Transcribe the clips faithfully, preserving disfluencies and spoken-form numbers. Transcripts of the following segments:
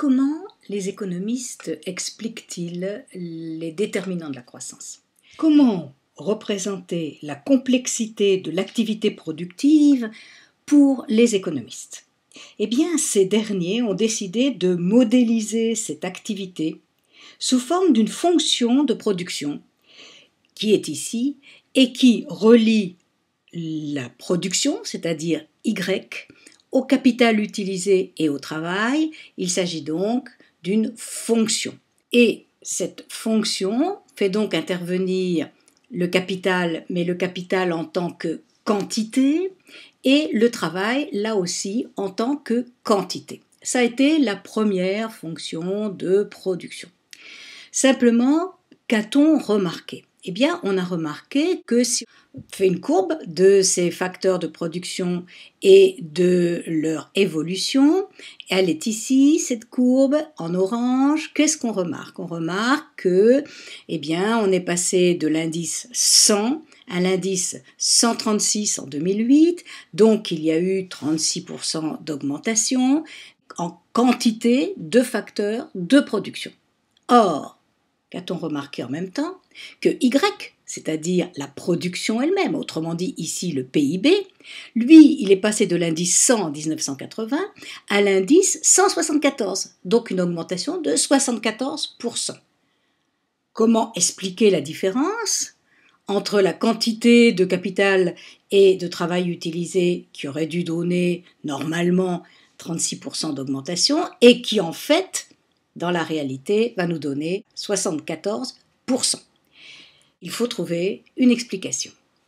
Comment les économistes expliquent-ils les déterminants de la croissance? Comment représenter la complexité de l'activité productive pour les économistes? Eh bien, ces derniers ont décidé de modéliser cette activité sous forme d'une fonction de production qui est ici et qui relie la production, c'est-à-dire Y, au capital utilisé et au travail. Il s'agit donc d'une fonction. Et cette fonction fait donc intervenir le capital, mais le capital en tant que quantité, et le travail, là aussi, en tant que quantité. Ça a été la première fonction de production. Simplement, qu'a-t-on remarqué? Eh bien, on a remarqué que si on fait une courbe de ces facteurs de production et de leur évolution, elle est ici, cette courbe, en orange. Qu'est-ce qu'on remarque? On remarque que, eh bien, on est passé de l'indice cent à l'indice cent trente-six en deux mille huit, donc il y a eu trente-six pour cent d'augmentation en quantité de facteurs de production. Or, qu'a-t-on remarqué en même temps? Que Y, c'est-à-dire la production elle-même, autrement dit ici le P I B, lui, il est passé de l'indice cent en dix-neuf cent quatre-vingts à l'indice cent soixante-quatorze, donc une augmentation de soixante-quatorze pour cent. Comment expliquer la différence entre la quantité de capital et de travail utilisé qui aurait dû donner normalement trente-six pour cent d'augmentation et qui en fait, dans la réalité, va nous donner soixante-quatorze pour cent. Il faut trouver une explication.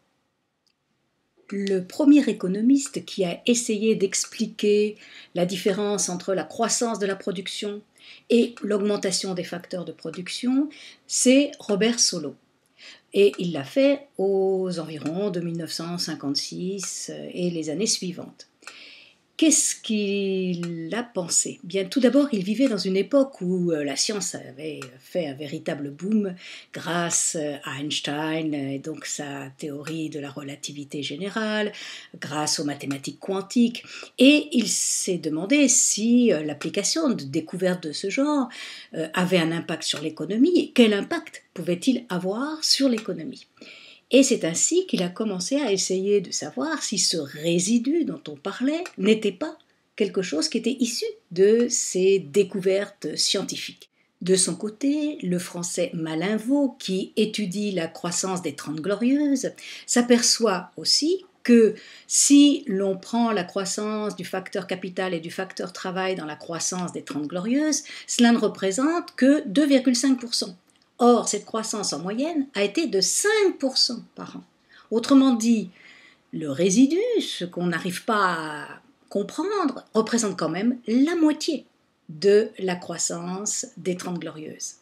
Le premier économiste qui a essayé d'expliquer la différence entre la croissance de la production et l'augmentation des facteurs de production, c'est Robert Solow. Et il l'a fait aux environs de mille neuf cent cinquante-six et les années suivantes. Qu'est-ce qu'il a pensé? Bien, tout d'abord, il vivait dans une époque où la science avait fait un véritable boom grâce à Einstein et donc sa théorie de la relativité générale, grâce aux mathématiques quantiques, et il s'est demandé si l'application de découvertes de ce genre avait un impact sur l'économie et quel impact pouvait-il avoir sur l'économie. Et c'est ainsi qu'il a commencé à essayer de savoir si ce résidu dont on parlait n'était pas quelque chose qui était issu de ces découvertes scientifiques. De son côté, le français Malinvaud, qui étudie la croissance des Trente Glorieuses, s'aperçoit aussi que si l'on prend la croissance du facteur capital et du facteur travail dans la croissance des Trente Glorieuses, cela ne représente que deux virgule cinq pour cent. Or, cette croissance en moyenne a été de cinq pour cent par an. Autrement dit, le résidu, ce qu'on n'arrive pas à comprendre, représente quand même la moitié de la croissance des Trente Glorieuses.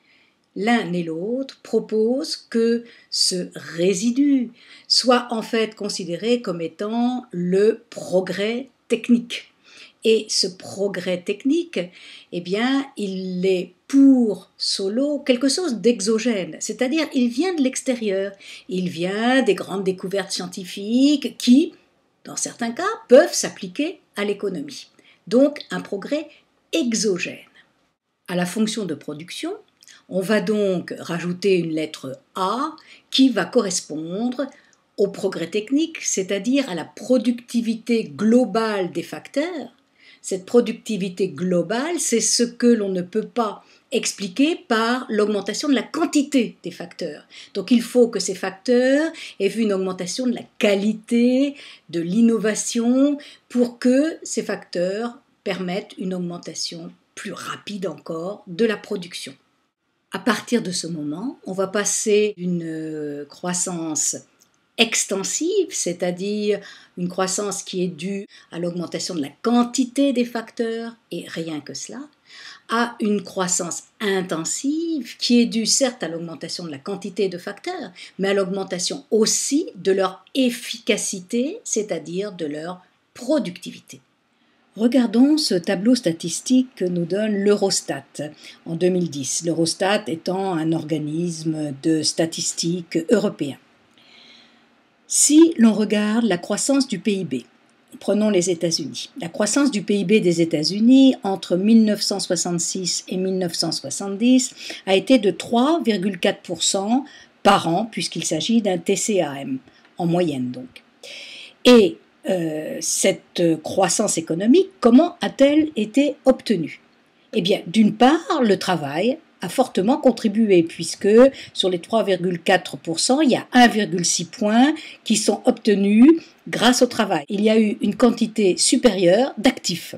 L'un et l'autre proposent que ce résidu soit en fait considéré comme étant le progrès technique. Et ce progrès technique, eh bien, il est pour Solow quelque chose d'exogène, c'est-à-dire il vient de l'extérieur, il vient des grandes découvertes scientifiques qui, dans certains cas, peuvent s'appliquer à l'économie. Donc un progrès exogène. À la fonction de production, on va donc rajouter une lettre A qui va correspondre au progrès technique, c'est-à-dire à la productivité globale des facteurs. Cette productivité globale, c'est ce que l'on ne peut pas expliquer par l'augmentation de la quantité des facteurs. Donc il faut que ces facteurs aient vu une augmentation de la qualité, de l'innovation, pour que ces facteurs permettent une augmentation plus rapide encore de la production. À partir de ce moment, on va passer d'une croissance extensive, c'est-à-dire une croissance qui est due à l'augmentation de la quantité des facteurs, et rien que cela, à une croissance intensive qui est due certes à l'augmentation de la quantité de facteurs, mais à l'augmentation aussi de leur efficacité, c'est-à-dire de leur productivité. Regardons ce tableau statistique que nous donne l'Eurostat en deux mille dix, l'Eurostat étant un organisme de statistiques européen. Si l'on regarde la croissance du P I B, prenons les États-Unis. La croissance du P I B des États-Unis entre mille neuf cent soixante-six et mille neuf cent soixante-dix a été de trois virgule quatre pour cent par an, puisqu'il s'agit d'un T C A M, en moyenne donc. Et euh, cette croissance économique, comment a-t-elle été obtenue? Eh bien, d'une part, le travail a fortement contribué, puisque sur les trois virgule quatre pour cent, il y a un virgule six points qui sont obtenus grâce au travail. Il y a eu une quantité supérieure d'actifs.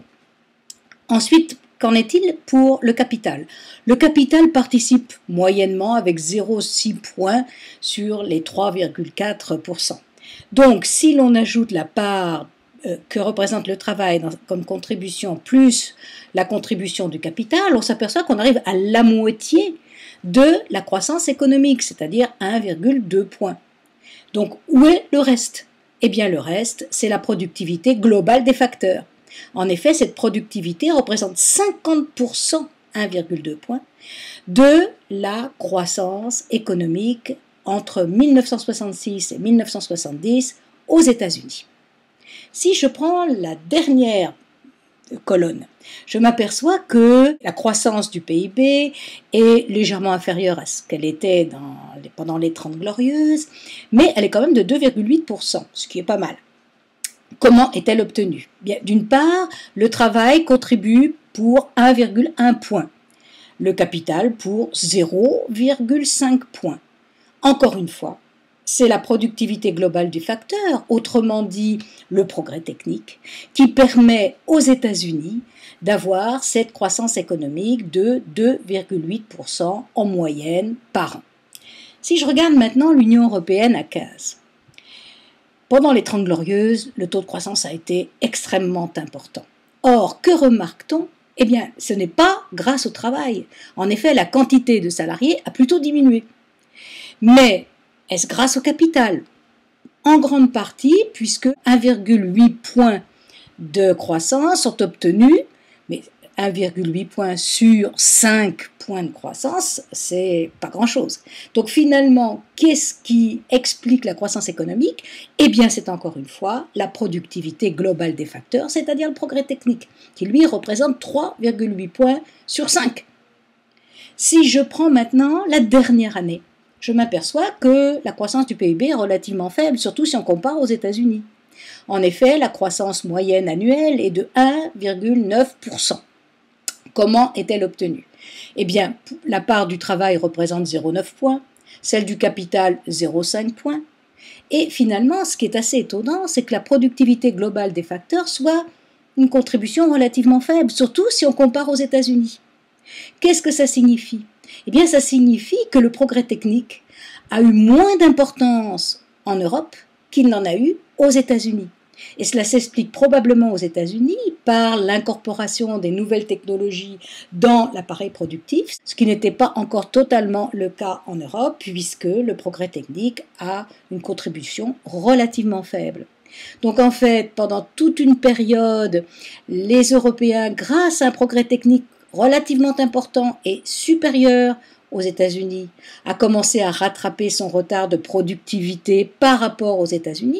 Ensuite, qu'en est-il pour le capital? Le capital participe moyennement avec zéro virgule six points sur les trois virgule quatre pour cent. Donc, si l'on ajoute la part euh, que représente le travail dans, comme contribution plus la contribution du capital, on s'aperçoit qu'on arrive à la moitié de la croissance économique, c'est-à-dire un virgule deux points. Donc, où est le reste? Eh bien, le reste, c'est la productivité globale des facteurs. En effet, cette productivité représente cinquante pour cent, un virgule deux points, de la croissance économique entre mille neuf cent soixante-six et mille neuf cent soixante-dix aux États-Unis. Si je prends la dernière colonne, je m'aperçois que la croissance du P I B est légèrement inférieure à ce qu'elle était dans les, pendant les Trente Glorieuses, mais elle est quand même de deux virgule huit pour cent, ce qui est pas mal. Comment est-elle obtenue? Bien, d'une part, le travail contribue pour un virgule un point, le capital pour zéro virgule cinq points. Encore une fois, c'est la productivité globale du facteur, autrement dit le progrès technique, qui permet aux États-Unis d'avoir cette croissance économique de deux virgule huit pour cent en moyenne par an. Si je regarde maintenant l'Union européenne à quinze, pendant les Trente Glorieuses, le taux de croissance a été extrêmement important. Or, que remarque-t-on? Eh bien, ce n'est pas grâce au travail. En effet, la quantité de salariés a plutôt diminué. Mais est-ce grâce au capital? En grande partie, puisque un virgule huit points de croissance sont obtenus, mais un virgule huit points sur cinq points de croissance, c'est pas grand-chose. Donc finalement, qu'est-ce qui explique la croissance économique? Eh bien, c'est encore une fois la productivité globale des facteurs, c'est-à-dire le progrès technique, qui lui représente trois virgule huit points sur cinq. Si je prends maintenant la dernière année, je m'aperçois que la croissance du P I B est relativement faible, surtout si on compare aux États-Unis. En effet, la croissance moyenne annuelle est de un virgule neuf pour cent. Comment est-elle obtenue? Eh bien, la part du travail représente zéro virgule neuf points, celle du capital zéro virgule cinq points, et finalement, ce qui est assez étonnant, c'est que la productivité globale des facteurs soit une contribution relativement faible, surtout si on compare aux États-Unis. Qu'est-ce que ça signifie? Eh bien, ça signifie que le progrès technique a eu moins d'importance en Europe qu'il n'en a eu aux États-Unis. Et cela s'explique probablement aux États-Unis par l'incorporation des nouvelles technologies dans l'appareil productif, ce qui n'était pas encore totalement le cas en Europe, puisque le progrès technique a une contribution relativement faible. Donc en fait, pendant toute une période, les Européens, grâce à un progrès technique relativement important et supérieur aux États-Unis, a commencé à rattraper son retard de productivité par rapport aux États-Unis.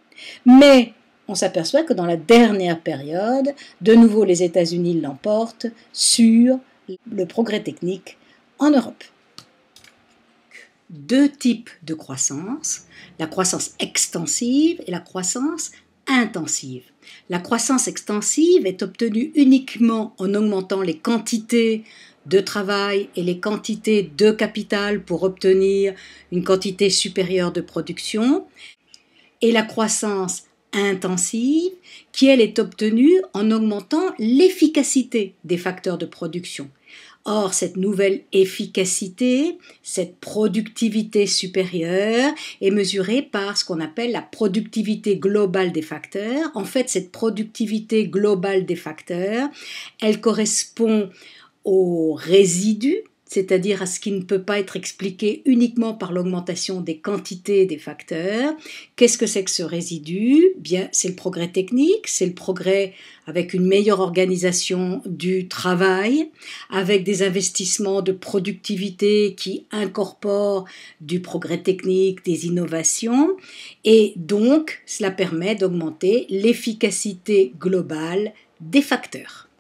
Mais on s'aperçoit que dans la dernière période, de nouveau les États-Unis l'emportent sur le progrès technique en Europe. Deux types de croissance, la croissance extensive et la croissance intensive. La croissance extensive est obtenue uniquement en augmentant les quantités de travail et les quantités de capital pour obtenir une quantité supérieure de production. Et la croissance intensive, qui elle est obtenue en augmentant l'efficacité des facteurs de production. Or, cette nouvelle efficacité, cette productivité supérieure est mesurée par ce qu'on appelle la productivité globale des facteurs. En fait, cette productivité globale des facteurs, elle correspond aux résidus, c'est-à-dire à ce qui ne peut pas être expliqué uniquement par l'augmentation des quantités des facteurs. Qu'est-ce que c'est que ce résidu? Bien, c'est le progrès technique, c'est le progrès avec une meilleure organisation du travail, avec des investissements de productivité qui incorporent du progrès technique, des innovations, et donc cela permet d'augmenter l'efficacité globale des facteurs.